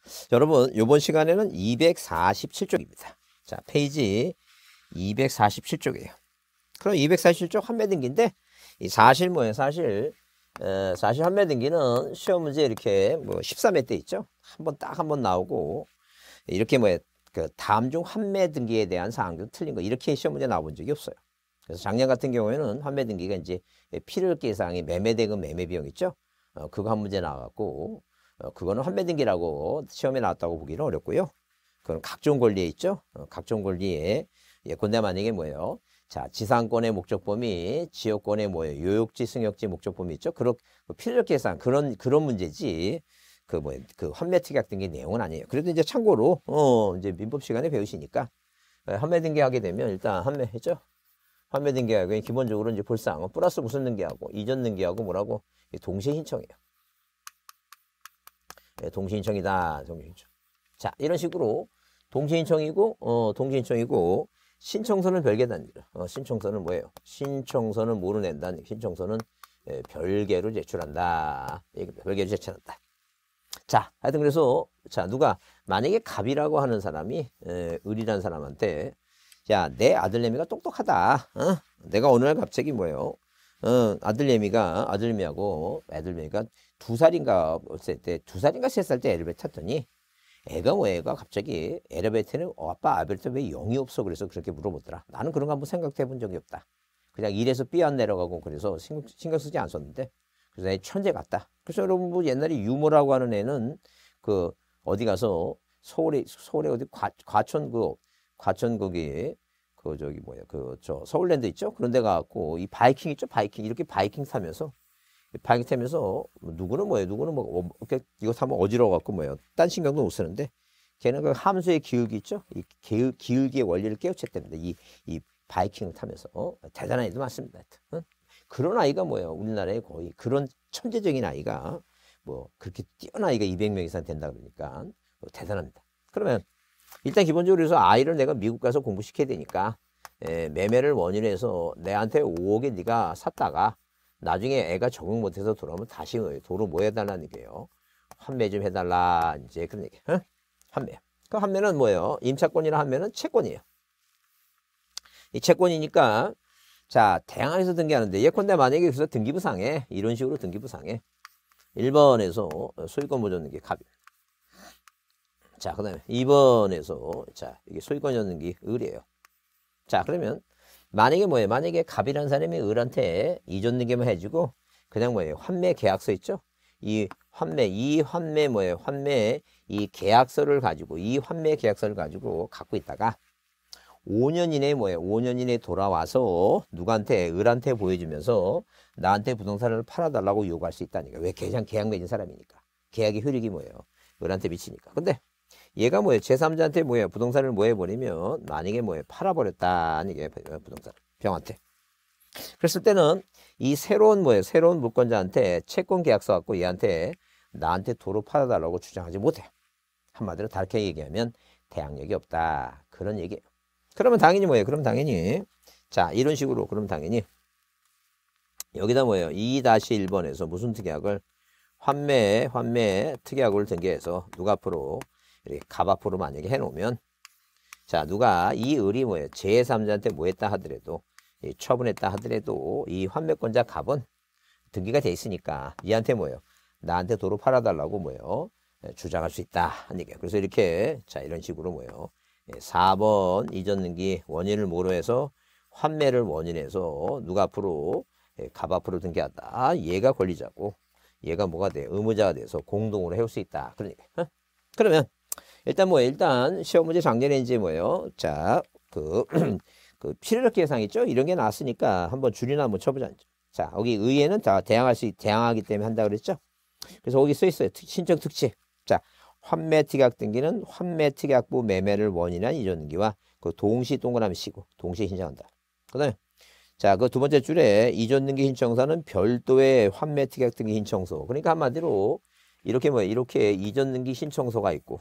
여러분, 이번 시간에는 247쪽입니다. 자, 페이지 247쪽이에요. 그럼 247쪽 환매등기인데, 이 사실 뭐예요? 사실 환매등기는 시험 문제 이렇게 뭐 13회 때 있죠? 한 번 나오고, 이렇게 뭐예요? 그 다음 중 환매등기에 대한 사항도 틀린 거, 이렇게 시험 문제 나와본 적이 없어요. 그래서 작년 같은 경우에는 환매등기가 이제 필요계상이 매매대금 매매비용 있죠? 그거 한 문제 나왔고, 그거는 환매등기라고 시험에 나왔다고 보기는 어렵고요. 그건 각종 권리에 있죠. 각종 권리에 예컨대 만약에 뭐예요? 자, 지상권의 목적범위, 지역권의 뭐예요? 요역지, 승역지 목적범위 있죠. 그런 필요적 계산 그런 문제지. 그 환매특약 등기 내용은 아니에요. 그래도 이제 참고로 이제 민법 시간에 배우시니까 환매등기 하게 되면 일단 환매했죠. 환매등기하고 기본적으로 이제 볼상 플러스 무슨 등기하고 이전 등기하고 뭐라고 동시에 신청이에요. 동시신청이다. 동시신청. 자, 이런 식으로 동시신청이고 신청서는 별개 단위로. 신청서는 뭐예요? 신청서는 뭐로 낸다? 신청서는 별개로 제출한다. 별개로 제출한다. 자, 하여튼 그래서 자, 누가 만약에 갑이라고 하는 사람이 을이라는 사람한테 야, 내 아들내미가 똑똑하다. 내가 어느 날 갑자기 뭐예요? 아들내미하고 애들내미가 2살인가 어렸을 때 2살인가 3살 때 엘리베이터 탔더니 애가 갑자기 엘리베이터는 아빠 엘리베이터 왜 0이 없어? 그래서 그렇게 물어보더라. 나는 그런 거 한번 생각해 본 적이 없다. 그냥 1에서 B 안 내려가고 그래서 신경 쓰지 않았는데 그래서 애 천재 같다. 그래서 여러분 뭐 옛날에 유모라고 하는 애는 그 어디 가서 서울에 어디 과천 거기 저기 뭐야 서울랜드 있죠? 그런 데 가갖고 이 바이킹 있죠? 이렇게 바이킹 타면서 누구는 이거 타면 어지러워갖고 딴 신경도 못 쓰는데 걔는 그 함수의 기울기 있죠? 이 기울기의 원리를 깨우쳤답니다. 이 바이킹을 타면서 대단한 애도 많습니다. 그런 아이가 우리나라에 거의 그런 천재적인 아이가 그렇게 뛰어난 아이가 200명 이상 된다 그러니까 대단합니다. 그러면 일단 기본적으로 해서 아이를 내가 미국 가서 공부시켜야 되니까 매매를 원인으로 해서 내한테 5억에 네가 샀다가 나중에 애가 적응 못해서 돌아오면 다시 도로 뭐 해달라는 얘기예요. 환매 좀 해달라 이제 그런 얘기. 환매. 그 환매는 뭐예요? 임차권이나 환매는 채권이에요. 이 채권이니까 자 대항에서 등기하는데 예컨대 만약에 그래서 등기부상해 이런 식으로 등기부상해 1번에서 소유권 보존 등기 갑. 자, 그 다음에 2번에서, 자, 이게 소유권 등기 을이에요. 자, 그러면, 만약에 갑이라는 사람이 을한테 이전 등기만 해주고, 그냥 환매 계약서 있죠? 이 환매, 이 계약서를 가지고, 갖고 있다가, 5년 이내에 돌아와서, 을한테 보여주면서, 나한테 부동산을 팔아달라고 요구할 수 있다니까. 왜? 계약 맺은 사람이니까. 계약의 효력이 을한테 미치니까. 근데, 얘가 제3자한테 부동산을 해버리면 만약에 팔아버렸다는 얘기예요. 부동산을 병한테. 그랬을 때는 이 새로운 물권자한테 채권 계약서 갖고 얘한테 나한테 도로 팔아달라고 주장하지 못해요. 한마디로 다르게 얘기하면 대항력이 없다. 그런 얘기예요. 그러면 당연히 그럼 당연히 자 이런 식으로 그럼 당연히 여기다 2-1번에서 무슨 특약을 환매 특약을 등기해서 누가 앞으로 이렇게 갑 앞으로 만약에 해놓으면 자 누가 이 을이 제3자한테 했다 하더라도 처분했다 하더라도 이 환매권자 갑은 등기가 돼 있으니까 얘한테 나한테 도로 팔아달라고 주장할 수 있다 하는 얘기예요. 그래서 이렇게 자 이런 식으로 4번 이전 등기 원인을 뭐로 해서 환매를 원인해서 누가 앞으로 갑 앞으로 등기한다. 얘가 권리자고 얘가 뭐가 돼? 의무자가 돼서 공동으로 해올 수 있다. 그러니까 그러면 일단 시험 문제 작년에 이제 자, 그 필요적 계상 있죠? 이런 게 나왔으니까 한번 줄이나 한번 쳐보자. 자, 여기 의회는 다 대항하기 때문에 한다 그랬죠? 그래서 거기 써 있어요. 신청 특치. 자, 환매 특약 등기는 환매 특약부 매매를 원인한 이전 등기와 그 동시 동그라미 치고 동시에 신청한다. 그다음에 자, 그 두 번째 줄에 이전 등기 신청서는 별도의 환매 특약 등기 신청서. 그러니까 한마디로 이렇게 이전 등기 신청서가 있고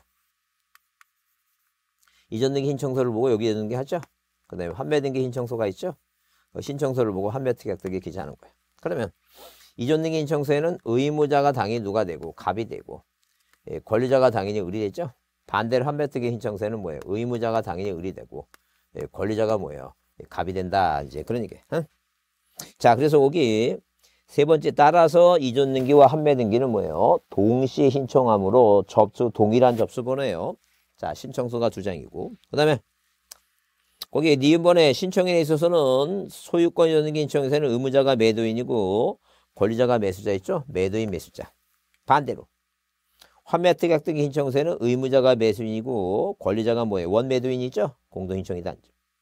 이전 등기 신청서를 보고 여기 등기하죠. 그 다음에 환매 등기 신청서가 있죠. 신청서를 보고 환매 특약 등기 기재하는 거예요. 그러면 이전 등기 신청서에는 의무자가 당연히 누가 되고 갑이 되고 예, 권리자가 당연히 의리되죠. 반대로 환매특위 신청서에는 뭐예요? 의무자가 당연히 의리되고 예, 권리자가 뭐예요? 예, 갑이 된다. 이제 그런 얘기. 응? 자, 그래서 여기 세 번째 따라서 이전 등기와 환매 등기는 뭐예요? 동시에 신청함으로 접수 동일한 접수번호예요. 자, 신청서가 두 장이고 그다음에 거기 니은번에 신청인에 있어서는 소유권 이전 등기 신청에서는 의무자가 매도인이고 권리자가 매수자 있죠? 매도인 매수자. 반대로 환매특약 등기 신청서에는 의무자가 매수인이고 권리자가 뭐예요? 원매도인이죠? 공동신청이다.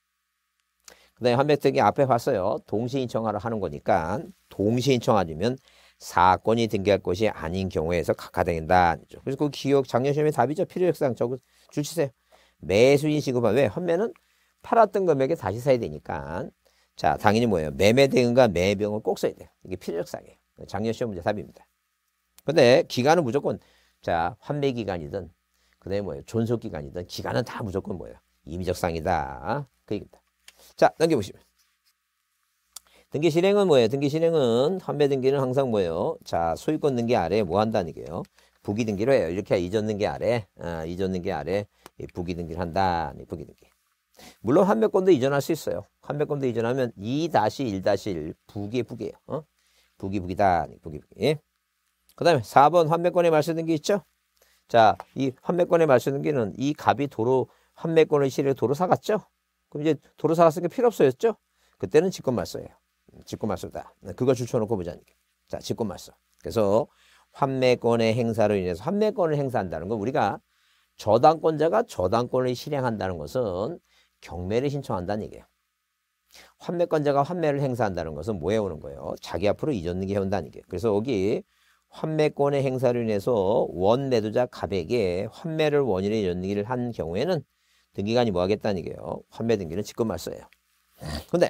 그 다음에 환매특약이 앞에 봤어요. 동시신청하러 하는 거니까 동시신청하면 사건이 등기할 것이 아닌 경우에서 각하된다. 그래서 그 기억 작년 시험의 답이죠. 필요역상 적어 주시세요. 매수인 시급한 왜? 환매는 팔았던 금액에 다시 사야 되니까 자 당연히 뭐예요? 매매대금과 매매비용을 꼭 써야 돼요. 이게 필요역상이에요. 작년 시험 문제 답입니다. 근데 기간은 무조건 자 환매 기간이든 그다음에 뭐예요? 존속 기간이든 기간은 다 무조건 뭐예요? 임의적 상이다. 그 얘기입니다. 자 넘겨보시면 등기 실행은 뭐예요? 등기 실행은 환매 등기는 항상 뭐예요? 자 소유권 등기 아래 뭐 한다는 얘기예요? 부기 등기로 해요. 이렇게 이전 등기 아래 이전 등기 아래 부기 등기를 한다. 부기 등기. 물론 환매권도 이전할 수 있어요. 환매권도 이전하면 2-1-1 부기의 부기예요. 부기다. 부기. 그 다음에 4번 환매권의 말소 등기 있죠? 자, 이 환매권의 말소 등기는 이 갑이 도로 환매권을 실에 도로 사갔죠? 그럼 이제 도로 사갔으니까 필요 없어졌죠? 그때는 직권말소예요. 직권말소다. 그걸 줄쳐놓고 보자는 게. 자, 직권말소. 그래서 환매권의 행사로 인해서 환매권을 행사한다는 건 우리가 저당권자가 저당권을 실행한다는 것은 경매를 신청한다는 얘기예요. 환매권자가 환매를 행사한다는 것은 뭐 해오는 거예요? 자기 앞으로 이전 등기 해온다는 얘기예요. 그래서 여기 환매권의 행사로 인해서 원매도자 갑에게 환매를 원인의 이전 등기를 한 경우에는 등기관이 뭐 하겠다는 얘기예요? 환매 등기는 직권말소예요. 근데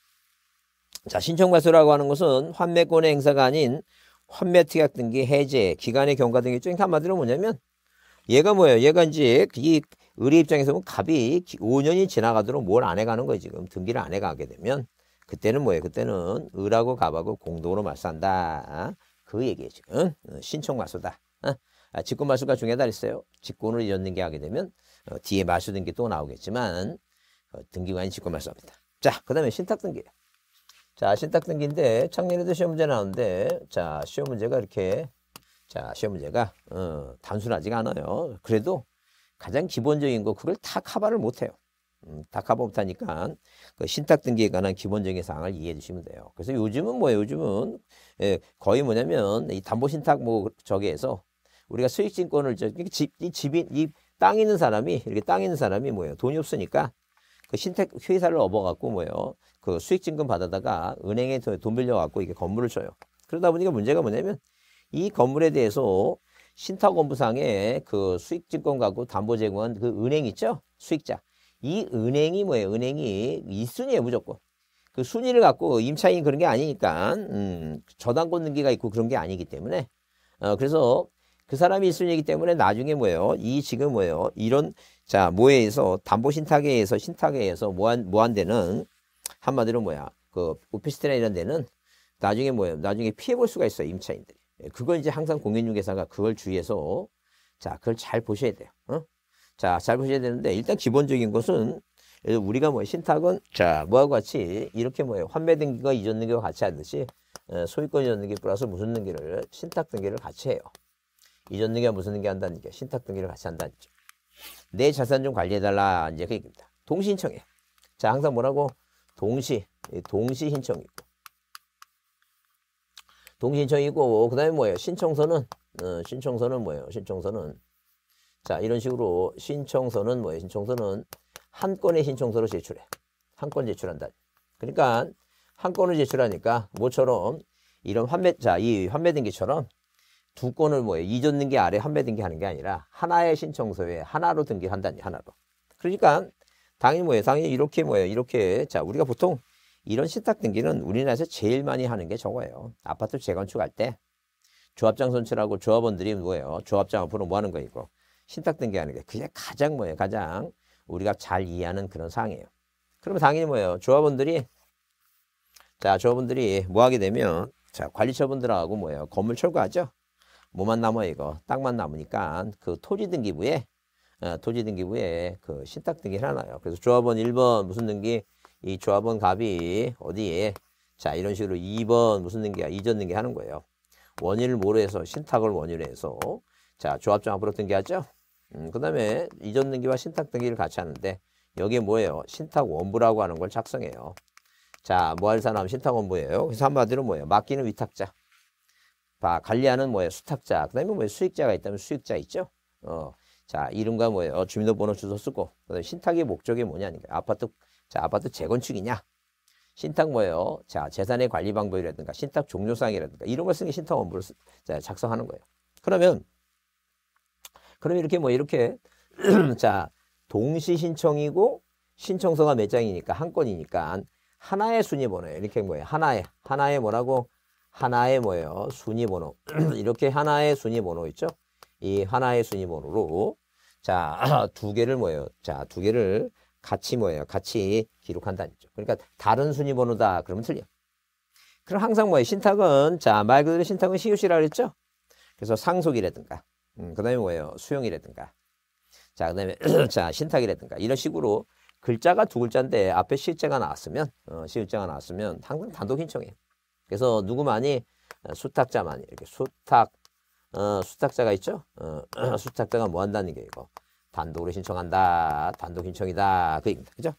자 신청말소라고 하는 것은 환매권의 행사가 아닌 환매특약 등기 해제 기간의 경과 등기 있죠. 한마디로 뭐냐면 얘가 뭐예요? 얘가 이제 이 의리 입장에서 보면 갑이 5년이 지나가도록 뭘 안 해가는 거예요. 지금 등기를 안 해가게 되면 그때는 뭐예요? 그때는 을하고 갑하고 공동으로 말소한다. 그 얘기예요. 지금 신청말소다. 직권말소가 중요하다 그랬어요. 직권을 이전 등기하게 되면 뒤에 말소 등기 또 나오겠지만 등기관이 직권말소합니다. 자, 그 다음에 신탁등기예요. 자, 신탁등기인데 작년에도 시험 문제 나오는데 자 시험 문제가 이렇게 자 시험 문제가 단순하지가 않아요. 그래도 가장 기본적인 거 그걸 다 커버를 못해요. 다 커버 못하니까 그 신탁등기에 관한 기본적인 사항을 이해해 주시면 돼요. 그래서 요즘은 뭐예요? 요즘은 거의 뭐냐면 이 담보신탁 뭐 저기에서 우리가 수익증권을 이 땅 있는 사람이 이렇게 땅 있는 사람이 뭐예요? 돈이 없으니까 그 신탁 회사를 업어갖고 뭐예요? 그 수익증권 받아다가 은행에 돈 빌려갖고 이게 건물을 줘요. 그러다 보니까 문제가 뭐냐면 이 건물에 대해서 신탁원부상에 그 수익증권 갖고 담보 제공한 그 은행 있죠? 수익자. 이 은행이 뭐예요? 은행이 2순위예요, 무조건. 그 순위를 갖고 임차인 그런 게 아니니까, 저당권 등기가 있고 그런 게 아니기 때문에, 그래서 그 사람이 1순위이기 때문에 나중에 뭐예요? 이 지금 뭐예요? 이런, 자, 뭐에서, 담보 신탁에 의해서, 뭐한 데는, 한마디로 뭐야? 그, 오피스텔이나 이런 데는 나중에 뭐예요? 나중에 피해볼 수가 있어요, 임차인들이. 그걸 이제 항상 공인중개사가 그걸 주의해서, 자, 그걸 잘 보셔야 돼요. 자, 잘 보셔야 되는데, 일단 기본적인 것은, 우리가 뭐 신탁은, 자, 뭐하고 같이, 이렇게 뭐예요? 환매 등기가 이전 등기와 같이 하듯이, 소유권 이전 등기 플러스 무슨 등기를, 신탁 등기를 같이 해요. 이전 등기와 무슨 등기 한다는 게, 신탁 등기를 같이 한다는 게. 내 자산 좀 관리해달라, 이제 그 얘기입니다. 동시 신청해. 자, 항상 뭐라고? 동시 신청이고. 동시 신청이고, 그 다음에 뭐예요? 신청서는 뭐예요? 신청서는. 자, 이런 식으로 신청서는 뭐예요? 신청서는 한 건의 신청서로 제출해. 한 건 제출한다. 그러니까 한 건을 제출하니까 뭐처럼 이런 이 환매 등기처럼 두 건을 뭐예요? 이전 등기 아래 환매 등기 하는 게 아니라 하나의 신청서에 하나로 등기한다니, 하나로. 그러니까 당연히 뭐예요? 당연히 이렇게 뭐예요? 이렇게 자, 우리가 보통 이런 신탁 등기는 우리나라에서 제일 많이 하는 게 저거예요. 아파트 재건축할 때 조합장 선출하고 조합원들이 뭐예요? 조합장 앞으로 뭐 하는 거 이거? 신탁 등기하는 게 그게 가장 뭐예요? 가장 우리가 잘 이해하는 그런 사항이에요. 그러면 당연히 뭐예요? 조합원들이 뭐 하게 되면 자 관리처분들하고 뭐예요? 건물 철거하죠. 뭐만 남아요, 이거? 땅만 남으니까 그 토지 등기부에 그 신탁 등기 해놔요. 그래서 조합원 1번 무슨 등기? 이 조합원 갑이 어디에? 자, 이런 식으로 2번 무슨 등기야? 이전 등기 하는 거예요. 원인을 뭐로 해서? 신탁을 원인으로 해서. 자, 조합장 앞으로 등기하죠? 그 다음에 이전 등기와 신탁 등기를 같이 하는데 여기에 뭐예요? 신탁 원부라고 하는 걸 작성해요. 자, 뭐 할 사람 신탁 원부예요. 그래서 한마디로 뭐예요? 맡기는 위탁자. 관리하는 뭐예요? 수탁자. 그 다음에 뭐예요? 수익자가 있다면 수익자 있죠? 자, 이름과 뭐예요? 주민등록번호 주소 쓰고. 그다음에 신탁의 목적이 뭐냐니까. 아파트 재건축이냐? 신탁 뭐예요? 자, 재산의 관리 방법이라든가 신탁 종료사항이라든가 이런 걸 쓰는 게 신탁 원부를 작성하는 거예요. 그러면 이렇게 자, 동시 신청이고 신청서가 몇 장이니까 한 건이니까 하나의 순위번호예요. 이렇게 뭐예요? 하나의 뭐라고? 하나의 뭐예요? 순위번호. 이렇게 하나의 순위번호 있죠? 이 하나의 순위번호로 자, 두 개를 뭐예요? 자, 두 개를 같이 뭐예요? 같이 기록한다는 거죠. 그러니까 다른 순위번호다. 그러면 틀려. 그럼 항상 뭐예요? 신탁은 자, 말 그대로 신탁은 시효시라고 그랬죠? 그래서 상속이라든가 그다음에 뭐예요? 수용이라든가. 자, 그다음에 자, 신탁이라든가 이런 식으로 글자가 두 글자인데 앞에 실자가 나왔으면 항상 단독 신청해요. 그래서 누구만이 수탁자만이 이렇게 수탁자가 있죠? 수탁자가 뭐 한다는 게 이거 단독으로 신청한다. 단독 신청이다. 그 얘기입니다. 그죠?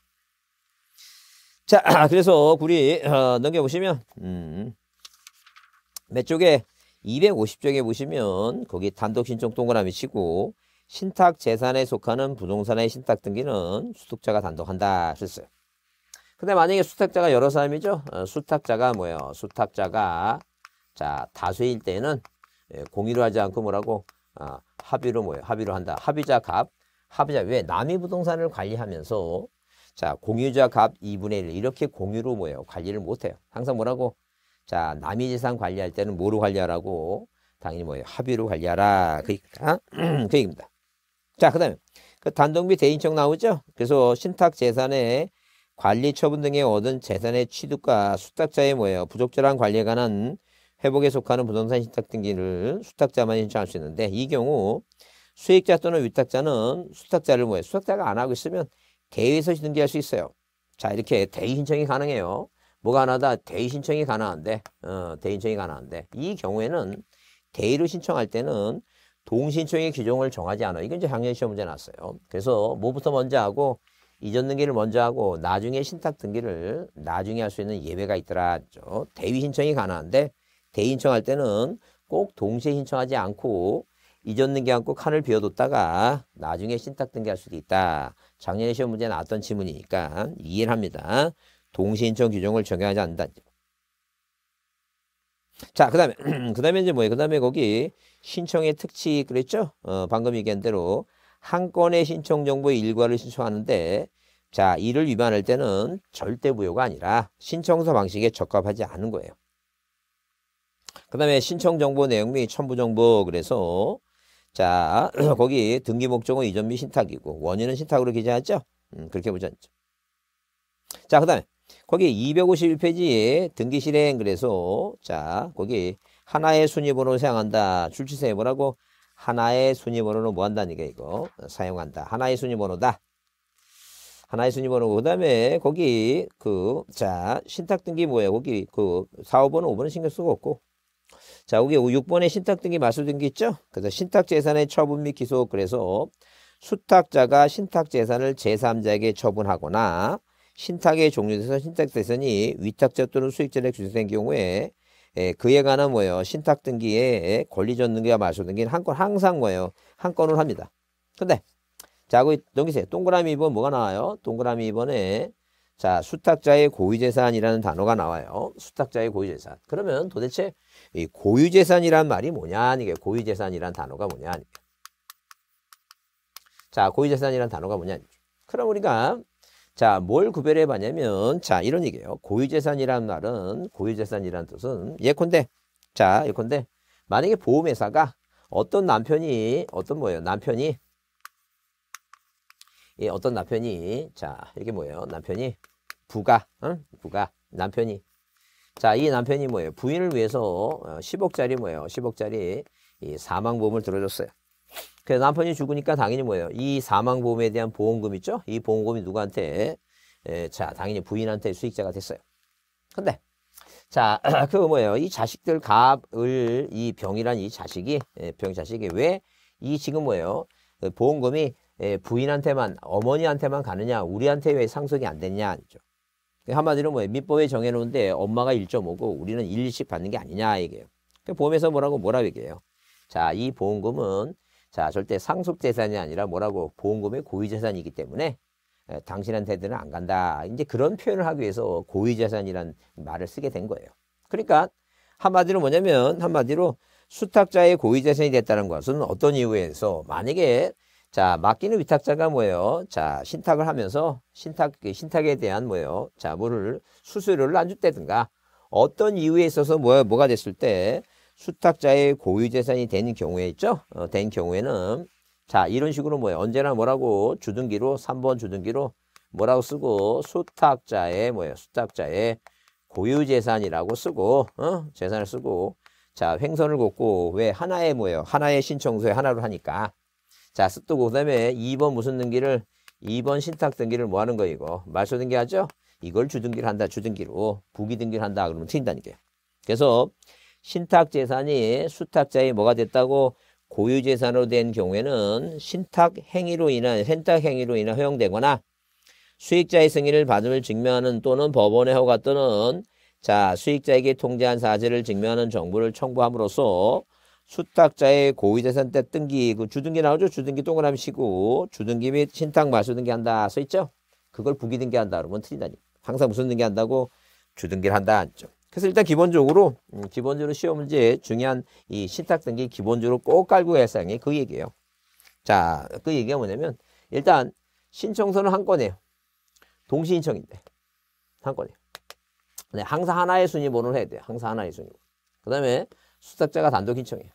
자, 그래서 우리 넘겨보시면 몇 쪽에 250쪽에 보시면 거기 단독 신청 동그라미 치고 신탁 재산에 속하는 부동산의 신탁 등기는 수탁자가 단독한다 했어요. 근데 만약에 수탁자가 여러 사람이죠? 수탁자가 뭐예요? 수탁자가 자, 다수일 때는 공유로 하지 않고 뭐라고? 합의로 뭐예요? 합의로 한다. 합의자 왜? 남이 부동산을 관리하면서 자, 공유자 값 2분의 1 이렇게 공유로 뭐예요? 관리를 못 해요. 항상 뭐라고? 자, 남이 재산 관리할 때는 뭐로 관리하라고? 당연히 뭐예요? 합의로 관리하라. 그 얘기입니다. 자, 그 다음에 그 단독 및 대인청 나오죠? 그래서 신탁 재산의 관리 처분 등에 얻은 재산의 취득과 수탁자의 뭐예요? 부적절한 관리에 관한 회복에 속하는 부동산 신탁 등기를 수탁자만 신청할 수 있는데 이 경우 수익자 또는 위탁자는 수탁자를 뭐예요? 수탁자가 안 하고 있으면 대위에서 등기할 수 있어요. 자, 이렇게 대위 신청이 가능해요. 뭐가 하나다? 대위 신청이 가능한데, 이 경우에는 대위로 신청할 때는 동신청의 규정을 정하지 않아요. 이건 이제 작년 시험 문제 나왔어요. 그래서 뭐부터 먼저 하고 이전 등기를 먼저 하고 나중에 신탁 등기를 나중에 할 수 있는 예외가 있더라. 대위 신청이 가능한데 대위 신청할 때는 꼭 동시에 신청하지 않고 이전 등기하고 칸을 비워뒀다가 나중에 신탁 등기할 수도 있다. 작년에 시험 문제 나왔던 지문이니까 이해를 합니다. 동시 신청 규정을 적용하지 않는다. 자, 그다음에 이제 뭐예요? 그다음에 거기 신청의 특치 그랬죠? 방금 얘기한 대로 한 건의 신청 정보의 일과를 신청하는데 자, 이를 위반할 때는 절대 무효가 아니라 신청서 방식에 적합하지 않은 거예요. 그다음에 신청 정보 내용 및 첨부 정보 그래서 자, 거기 등기 목적은 이전 및 신탁이고 원인은 신탁으로 기재하죠? 그렇게 보지 않죠. 자, 그다음에 거기 251페이지에 등기 실행 그래서 자, 거기 하나의 순위번호를 사용한다. 출처에 뭐라고? 하나의 순위번호로 뭐 한다는 게 이거 사용한다. 하나의 순위번호다. 하나의 순위번호고 그다음에 거기 자, 신탁 등기 뭐예요? 거기 4, 5번은 5번은 신경 쓰고 없고 자, 여기 6번에 신탁 등기 말소 등기 있죠? 그래서 신탁 재산의 처분 및 기속 그래서 수탁자가 신탁 재산을 제3자에게 처분하거나 신탁에 종료돼서 신탁 재산이 위탁자 또는 수익자에게 주세된 경우에 그에 관한 뭐예요? 신탁 등기에 권리전 등기와 말소 등기는 한 건 항상 뭐예요? 한 건을 합니다. 근데 자, 거기 넘기세요. 동그라미 2번 뭐가 나와요? 동그라미 2번에 자, 수탁자의 고유재산이라는 단어가 나와요. 수탁자의 고유재산. 그러면 도대체 이 고유재산이란 말이 뭐냐? 이게 고유재산이란 단어가 뭐냐? 자, 고유재산이란 단어가 뭐냐? 그럼 우리가 자, 뭘 구별해 봤냐면 자, 이런 얘기예요. 고유재산이란 말은 고유재산이란 뜻은 예컨대 만약에 보험회사가 어떤 남편이 자, 이게 뭐예요? 남편이 부가 남편이 자, 이 남편이 뭐예요? 부인을 위해서 10억짜리 뭐예요? 10억짜리 이 사망보험을 들어줬어요. 그래서 남편이 죽으니까 당연히 뭐예요? 이 사망보험에 대한 보험금 있죠? 이 보험금이 누구한테? 자, 당연히 부인한테 수익자가 됐어요. 근데 자, 그 뭐예요? 이 자식들 값을 이 병이란 이 자식이 병자식이 왜 이 지금 뭐예요? 그 보험금이 부인한테만 어머니한테만 가느냐? 우리한테 왜 상속이 안 됐냐? 아니죠. 한마디로 뭐예요? 민법에 정해놓은데 엄마가 1.5고 우리는 1씩 받는 게 아니냐 이게요. 보험에서 뭐라고 얘기해요? 자, 이 보험금은 자 절대 상속재산이 아니라 뭐라고 보험금의 고유재산이기 때문에 당신한테는 안 간다. 이제 그런 표현을 하기 위해서 고유재산이란 말을 쓰게 된 거예요. 그러니까 한마디로 뭐냐면 한마디로 수탁자의 고유재산이 됐다는 것은 어떤 이유에서 만약에 자 맡기는 위탁자가 뭐예요? 자 신탁을 하면서 신탁에 대한 뭐예요? 자 뭐를 수수료를 안 줬다든가 어떤 이유에 있어서 뭐가 됐을 때 수탁자의 고유재산이 된 경우에 있죠? 된 경우에는 자 이런 식으로 뭐예요? 언제나 뭐라고 주등기로 3번 주등기로 뭐라고 쓰고 수탁자의 뭐예요? 수탁자의 고유재산이라고 쓰고 재산을 쓰고 자 횡선을 긋고 왜 하나의 뭐예요? 하나의 신청서에 하나로 하니까 자 쓰고 그다음에 2번 무슨 등기를 2번 신탁 등기를 뭐 하는 거 이거 말소 등기 하죠? 이걸 주등기를 한다 주등기로 부기 등기를 한다 그러면 틀린다니까요. 그래서 신탁 재산이 수탁자의 뭐가 됐다고 고유재산으로 된 경우에는 신탁 행위로 인한 허용되거나 수익자의 승인을 받음을 증명하는 또는 법원의 허가 또는 자 수익자에게 통지한 사실을 증명하는 정보를 첨부함으로써 수탁자의 고유재산 때 등기 그 주등기 나오죠? 주등기 동그라미 치고 주등기 및 신탁 말소 등기 한다 써 있죠? 그걸 부기 등기 한다 그러면 틀리다니. 항상 무슨 등기 한다고 주등기를 한다 안죠. 그래서 일단 기본적으로 시험 문제에 중요한 이 신탁 등기 기본적으로 꼭 깔고 가야 사항이 그 얘기예요. 자, 그 얘기가 뭐냐면 일단 신청서는 한 건이에요. 동시 신청인데 한 건이에요. 네, 항상 하나의 순위 번호를 해야 돼요. 항상 하나의 순위. 그다음에 수탁자가 단독 신청해요.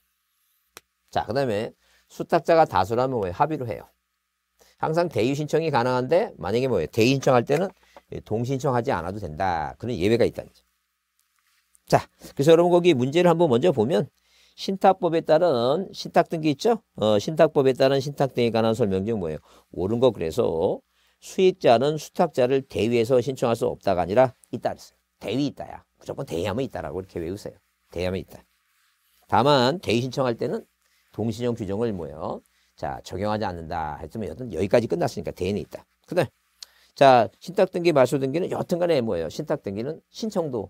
자, 그다음에 수탁자가 다수라면 뭐예요? 합의로 해요. 항상 대의 신청이 가능한데 만약에 뭐예요? 대의 신청할 때는 동시 신청하지 않아도 된다. 그런 예외가 있다는 거죠. 자, 그래서 여러분 거기 문제를 한번 먼저 보면 신탁법에 따른 신탁 등기 있죠? 신탁법에 따른 신탁 등기에 관한 설명 중 뭐예요? 옳은 거 그래서 수익자는 수탁자를 대위해서 신청할 수 없다가 아니라 있다 그랬어요. 대위 있다야. 무조건 대위하면 있다라고 이렇게 외우세요. 대위하면 있다. 다만 대위 신청할 때는 동시신청 규정을 뭐예요? 자, 적용하지 않는다 했으면 여튼 여기까지 끝났으니까 대위는 있다. 그다음 자, 신탁 등기 말소 등기는 여튼간에 뭐예요? 신탁 등기는 신청도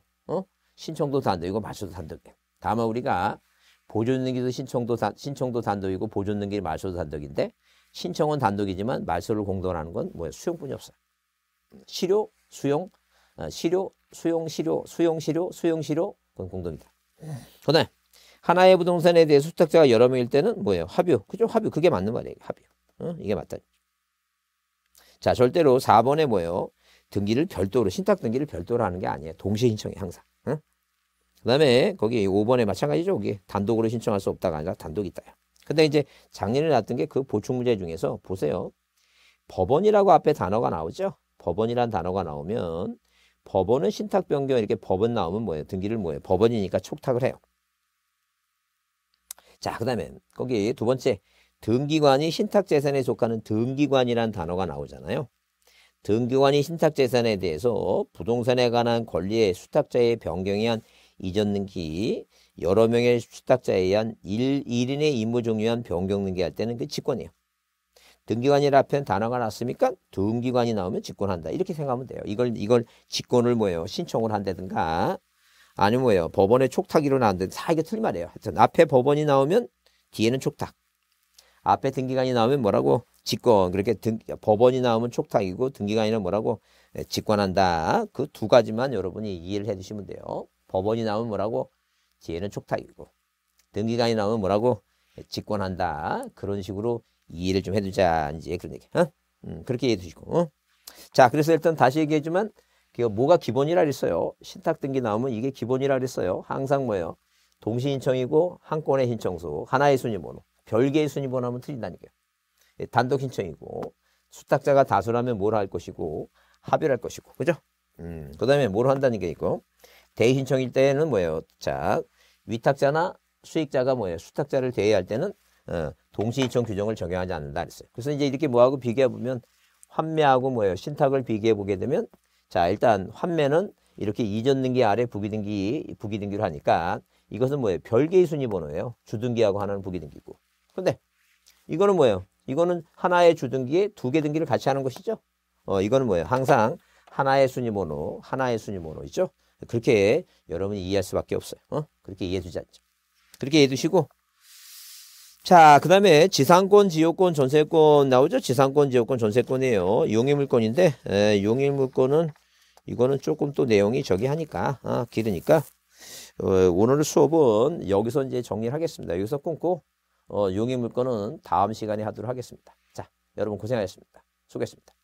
단독이고 말소도 단독이에요. 다만 우리가 보존 등기도 신청도 단독이고 보존 등기 말소도 단독인데 신청은 단독이지만 말소를 공동으로 하는 건 뭐예요? 수용뿐이 없어요. 실효, 수용, 수용, 그건 공동이다. 그다음에 하나의 부동산에 대해 수탁자가 여러 명일 때는 뭐예요? 합유. 그죠? 합유. 그게 맞는 말이에요. 합유. 이게 맞다. 자, 절대로 4번에 뭐예요? 등기를 별도로, 신탁 등기를 별도로 하는 게 아니에요. 동시에 신청해, 항상. 그 다음에 거기 5번에 마찬가지죠. 거기 단독으로 신청할 수 없다가 아니라 단독이 있다. 근데 이제 작년에 나왔던 게 그 보충 문제 중에서 보세요. 법원이라고 앞에 단어가 나오죠. 법원이란 단어가 나오면 법원은 신탁 변경 이렇게 법원 나오면 뭐예요? 등기를 뭐예요? 법원이니까 촉탁을 해요. 자, 그 다음에 거기 두 번째 등기관이 신탁재산에 속하는 등기관이란 단어가 나오잖아요. 등기관이 신탁재산에 대해서 부동산에 관한 권리의 수탁자의 변경에 의한 이전 등기, 여러 명의 수탁자에 의한 1인의 임무 종료한 변경 등기할 때는 그 직권이에요. 등기관이라 앞에 단어가 났으니까 등기관이 나오면 직권한다. 이렇게 생각하면 돼요. 이걸 직권을 뭐예요? 신청을 한다든가 아니면 뭐예요? 법원에 촉탁이 일어나는데 다 이게 틀린 말이에요. 하여튼 앞에 법원이 나오면 뒤에는 촉탁. 앞에 등기관이 나오면 뭐라고? 직권. 그렇게 법원이 나오면 촉탁이고 등기관이는 뭐라고? 직권한다. 그 두 가지만 여러분이 이해를 해 주시면 돼요. 법원이 나오면 뭐라고? 뒤에는 촉탁이고 등기관이 나오면 뭐라고? 직권한다. 그런 식으로 이해를 좀 해두자. 이제 그런 얘기. 그렇게 이해해 주시고. 자, 그래서 일단 다시 얘기해주면 뭐가 기본이라 그랬어요. 신탁 등기 나오면 이게 기본이라 그랬어요. 항상 뭐예요? 동시 신청이고 한 건의 신청서, 하나의 순위번호. 별개의 순위번호 하면 틀린다니까요. 단독 신청이고 수탁자가 다수라면 뭘 할 것이고 합의를 할 것이고 그죠? 그 다음에 뭘 한다는 게 있고 대의 신청일 때는 뭐예요? 자, 위탁자나 수익자가 뭐예요? 수탁자를 대여할 때는 동시이청 규정을 적용하지 않는다 그랬어요. 그래서 이제 이렇게 뭐하고 비교해 보면 환매하고 뭐예요? 신탁을 비교해 보게 되면 자, 일단 환매는 이렇게 이전 등기 아래 부기등기를 하니까 이것은 뭐예요? 별개의 순위번호예요. 주등기하고 하나는 부기등기고. 근데 이거는 뭐예요? 이거는 하나의 주등기에 두 개 등기를 같이 하는 것이죠. 이거는 뭐예요? 항상 하나의 순위번호 있죠? 그렇게 여러분이 이해할 수밖에 없어요. 그렇게 이해해 두지 않죠. 그렇게 이해해 두시고 자, 그 다음에 지상권, 지역권, 전세권 나오죠? 지상권, 지역권, 전세권이에요. 용의물권인데 용의물권은 이거는 조금 또 내용이 저기 하니까 길으니까 오늘 수업은 여기서 이제 정리를 하겠습니다. 여기서 끊고 용의물권은 다음 시간에 하도록 하겠습니다. 자, 여러분 고생하셨습니다. 수고했습니다.